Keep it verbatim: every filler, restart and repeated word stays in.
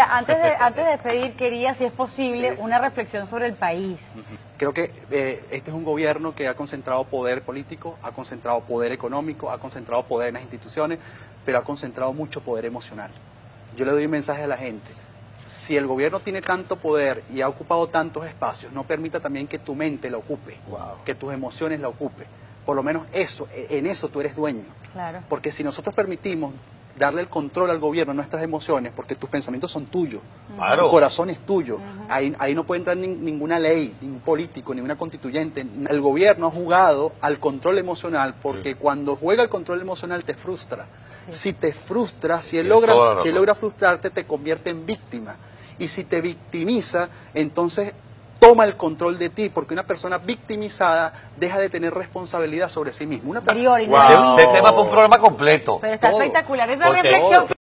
Antes de, antes de despedir, quería, si es posible, una reflexión sobre el país. Creo que eh, este es un gobierno que ha concentrado poder político, ha concentrado poder económico, ha concentrado poder en las instituciones, pero ha concentrado mucho poder emocional. Yo le doy un mensaje a la gente. Si el gobierno tiene tanto poder y ha ocupado tantos espacios, no permita también que tu mente la ocupe, wow. que tus emociones la ocupe. Por lo menos eso, en eso tú eres dueño. Claro. Porque si nosotros permitimos darle el control al gobierno, nuestras emociones, porque tus pensamientos son tuyos, claro. tu corazón es tuyo, uh-huh. ahí, ahí no puede entrar ni, ninguna ley, ningún político, ninguna constituyente. El gobierno ha jugado al control emocional, porque sí. cuando juega el control emocional te frustra. Sí. Si te frustra, si él, logra, si él logra frustrarte, te convierte en víctima. Y si te victimiza, entonces toma el control de ti, porque una persona victimizada deja de tener responsabilidad sobre sí misma. Una Interior, wow. Ese tema para un programa completo. Pero está todo. espectacular esa Porque reflexión.